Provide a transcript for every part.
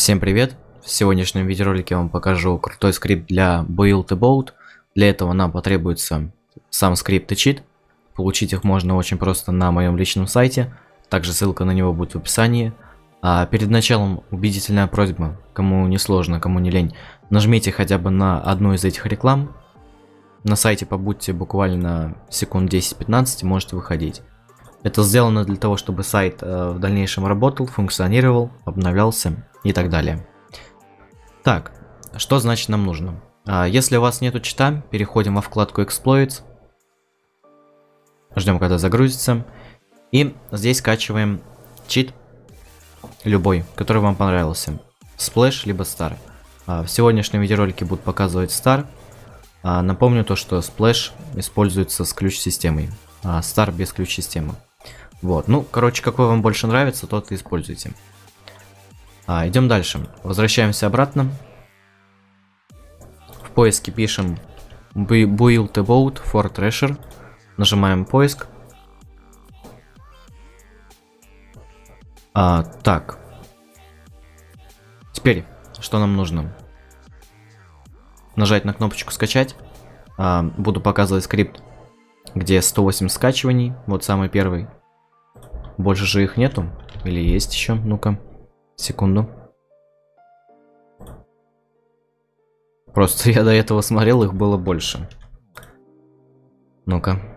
Всем привет! В сегодняшнем видеоролике я вам покажу крутой скрипт для Build a Boat. Для этого нам потребуется сам скрипт и чит. Получить их можно очень просто на моем личном сайте. Также ссылка на него будет в описании. А перед началом убедительная просьба, кому не сложно, кому не лень, нажмите хотя бы на одну из этих реклам. На сайте побудьте буквально секунд 10-15 и можете выходить. Это сделано для того, чтобы сайт в дальнейшем работал, функционировал, обновлялся и так далее. Так, что значит нам нужно? Если у вас нету чита, переходим во вкладку Exploits. Ждем, когда загрузится. И здесь скачиваем чит любой, который вам понравился. Splash либо Star. В сегодняшнем видеоролике буду показывать Star. Напомню то, что Splash используется с ключ-системой, а Star без ключ-системы. Вот, ну, короче, какой вам больше нравится, тот и используйте. Идем дальше. Возвращаемся обратно. В поиске пишем Build a Boat for Treasure. Нажимаем поиск. Так. Теперь, что нам нужно? Нажать на кнопочку скачать. Буду показывать скрипт, где 108 скачиваний. Вот самый первый. Больше же их нету. Или есть еще? Ну-ка. Секунду. Просто я до этого смотрел, их было больше. Ну-ка.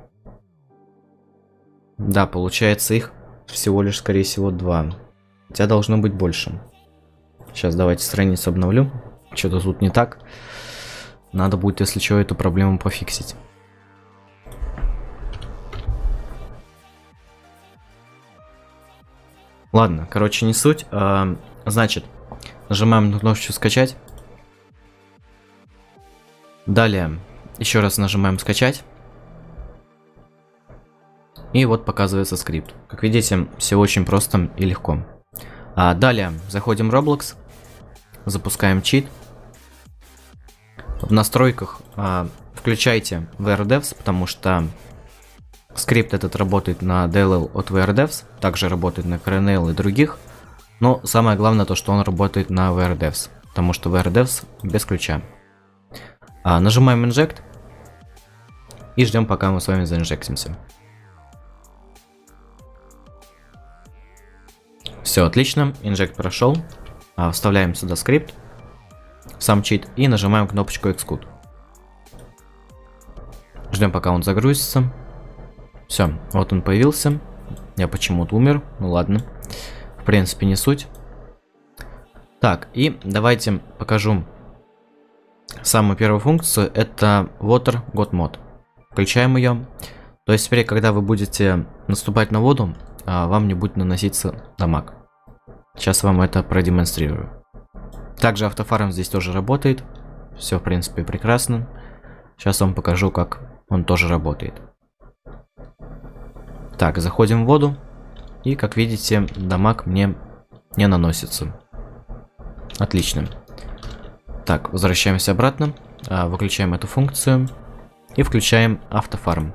Да, получается их всего лишь, скорее всего, 2. Хотя должно быть больше. Сейчас давайте страницу обновлю. Что-то тут не так. Надо будет, если что, эту проблему пофиксить. Ладно, короче, не суть. Значит, нажимаем на кнопочку скачать. Далее еще раз нажимаем скачать. И вот показывается скрипт. Как видите, все очень просто и легко. Далее заходим в Roblox. Запускаем чит. В настройках включайте VRDevs, потому что скрипт этот работает на DLL от VRDevs, также работает на CRNL и других. Но самое главное то, что он работает на VRDevs, потому что VRDevs без ключа. Нажимаем Inject и ждем, пока мы с вами заинжектимся. Все отлично, инжект прошел. Вставляем сюда скрипт, сам чит, и нажимаем кнопочку Execute. Ждем, пока он загрузится. Все, вот он появился. Я почему-то умер. Ну ладно. В принципе, не суть. Так, и давайте покажу самую первую функцию. Это Water God Mod. Включаем ее. То есть теперь, когда вы будете наступать на воду, вам не будет наноситься дамаг. Сейчас вам это продемонстрирую. Также автофарм здесь тоже работает. Все, в принципе, прекрасно. Сейчас вам покажу, как он тоже работает. Так, заходим в воду. И, как видите, дамаг мне не наносится. Отлично. Так, возвращаемся обратно. Выключаем эту функцию. И включаем автофарм.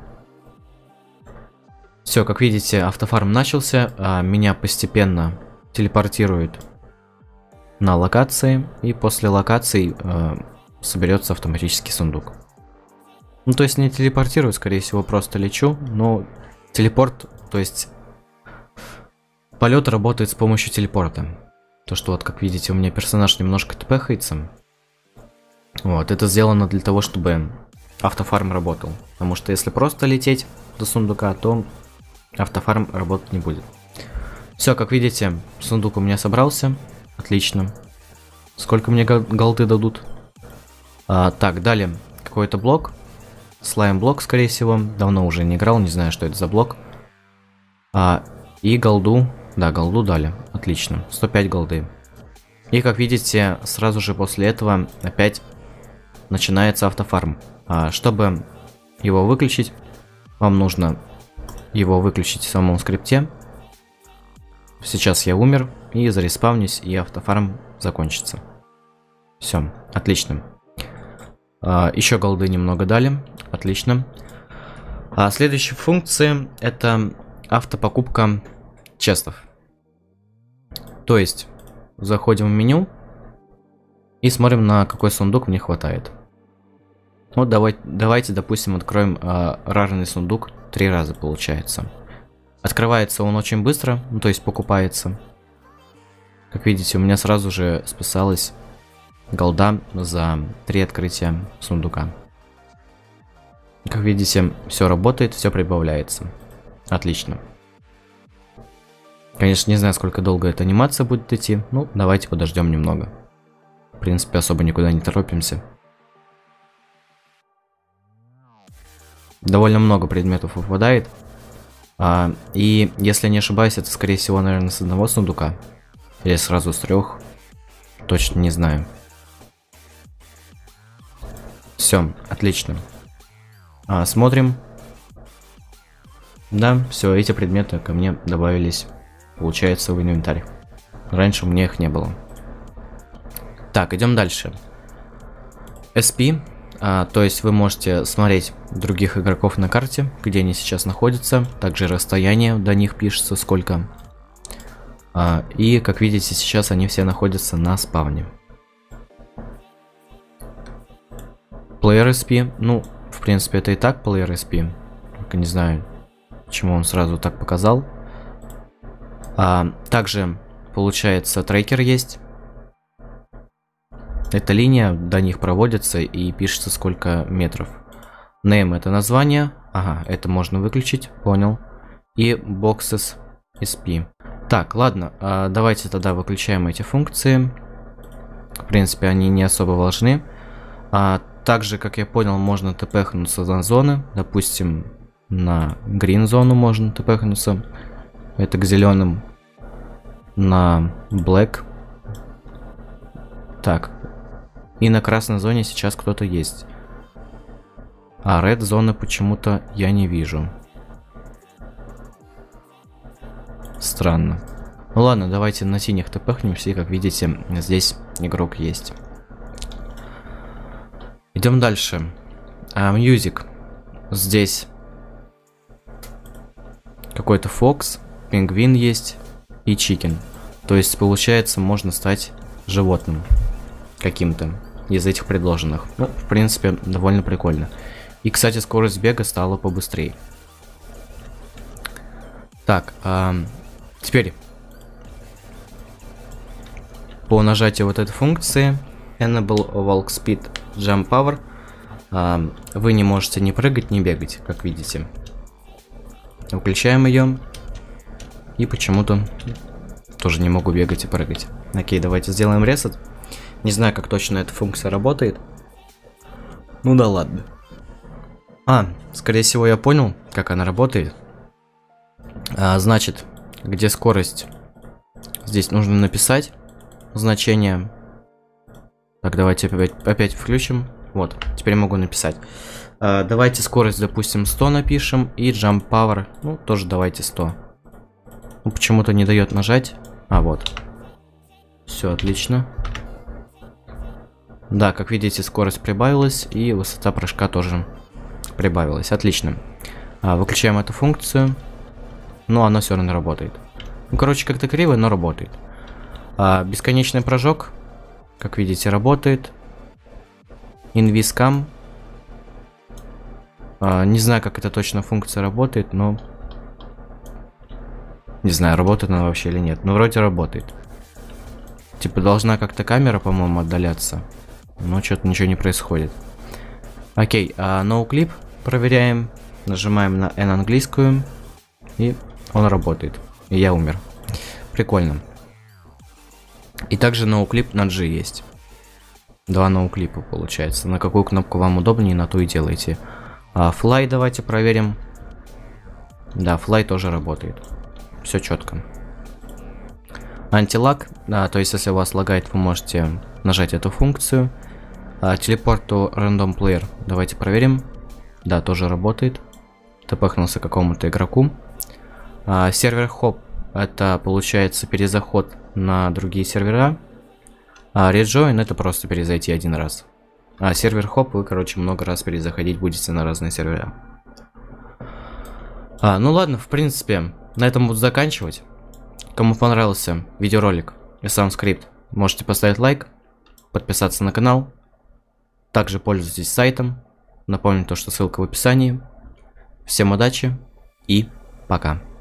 Все, как видите, автофарм начался. Меня постепенно телепортирует на локации. И после локаций соберется автоматический сундук. Ну, то есть не телепортирует, скорее всего, просто лечу. Но телепорт, то есть полет работает с помощью телепорта. То, что вот, как видите, у меня персонаж немножко тпхается. Вот, это сделано для того, чтобы автофарм работал. Потому что если просто лететь до сундука, то автофарм работать не будет. Все, как видите, сундук у меня собрался. Отлично. Сколько мне голды дадут? Так, далее какой-то блок. Слайм-блок, скорее всего. Давно уже не играл, не знаю, что это за блок. И голду. Да, голду дали. Отлично. 105 голды. И, как видите, сразу же после этого опять начинается автофарм. Чтобы его выключить, вам нужно его выключить в самом скрипте. Сейчас я умер. И зареспавнюсь, и автофарм закончится. Все, отлично. Еще голды немного дали. Отлично. Следующая функция — это автопокупка честов. То есть заходим в меню, И смотрим, на какой сундук мне хватает. Вот давайте, допустим, откроем рарный сундук 3 раза, получается. Открывается он очень быстро, ну, то есть покупается. Как видите, у меня сразу же списалась голда за 3 открытия сундука. Как видите, все работает, все прибавляется. Отлично. Конечно, не знаю, сколько долго эта анимация будет идти. Ну, давайте подождем немного. В принципе, особо никуда не торопимся. Довольно много предметов выпадает. И если не ошибаюсь, это скорее всего, наверное, с одного сундука. Или сразу с 3. Точно не знаю. Все, отлично. Смотрим. Да, все, эти предметы ко мне добавились, получается, в инвентарь. Раньше у меня их не было. Так, идем дальше. SP, то есть вы можете смотреть других игроков на карте, где они сейчас находятся. Также расстояние до них пишется, сколько. И, как видите, сейчас они все находятся на спавне. Player SP, ну, в принципе, это и так Player SP. Только не знаю, почему он сразу так показал. Также, получается, трекер есть. Эта линия, до них проводится и пишется сколько метров. Name это название. Ага, это можно выключить, понял. И boxes SP. Так, ладно, давайте тогда выключаем эти функции. В принципе, они не особо важны. Также, как я понял, можно тпхнуться на зоны. Допустим, на green зону можно тпхнуться. Это к зеленым. На black. Так. И на красной зоне сейчас кто-то есть. А red зоны почему-то я не вижу. Странно. Ну ладно, давайте на синих тпхнемся. И как видите, здесь игрок есть. Идем дальше. Music. Здесь какой-то Фокс, пингвин есть и чикен. То есть, получается, можно стать животным каким-то из этих предложенных. Ну, в принципе, довольно прикольно. И, кстати, скорость бега стала побыстрее. Так, теперь по нажатию вот этой функции Enable Walk Speed Jump Power вы не можете ни прыгать, ни бегать, как видите. Выключаем ее. И почему-то тоже не могу бегать и прыгать. Окей, давайте сделаем ресет. Не знаю, как точно эта функция работает. Ну да ладно. Скорее всего, я понял, как она работает. Значит, где скорость? Здесь нужно написать значение. Так, давайте опять включим. Вот, теперь могу написать. Давайте скорость, допустим, 100 напишем. И jump power, ну, тоже давайте 100. Ну, почему-то не дает нажать. Вот. Все, отлично. Да, как видите, скорость прибавилась. И высота прыжка тоже прибавилась. Отлично. Выключаем эту функцию. Но она все равно работает. Ну, короче, как-то криво, но работает. Бесконечный прыжок, как видите, работает. Inviscam. Не знаю, как эта точно функция работает, но... Не знаю, работает она вообще или нет. Но вроде работает. Типа должна как-то камера, по-моему, отдаляться. Но что-то ничего не происходит. Окей, NoClip проверяем. Нажимаем на N английскую. И он работает. И я умер. Прикольно. И также NoClip на G есть. 2 ноуклипа получается. На какую кнопку вам удобнее, на ту и делайте. Fly давайте проверим. Да, Fly тоже работает. Все четко. Антилаг, то есть если у вас лагает, вы можете нажать эту функцию. Телепорт to Random Player давайте проверим. Да, тоже работает. Тпхнулся к какому-то игроку. Сервер хоп, это получается перезаход на другие сервера. Rejoin это просто перезайти один раз. Сервер хоп вы, короче, много раз перезаходить будете на разные сервера. Ну ладно, в принципе, на этом буду заканчивать. Кому понравился видеоролик и сам скрипт, можете поставить лайк. подписаться на канал. Также пользуйтесь сайтом. Напомню то, что ссылка в описании. Всем удачи и пока.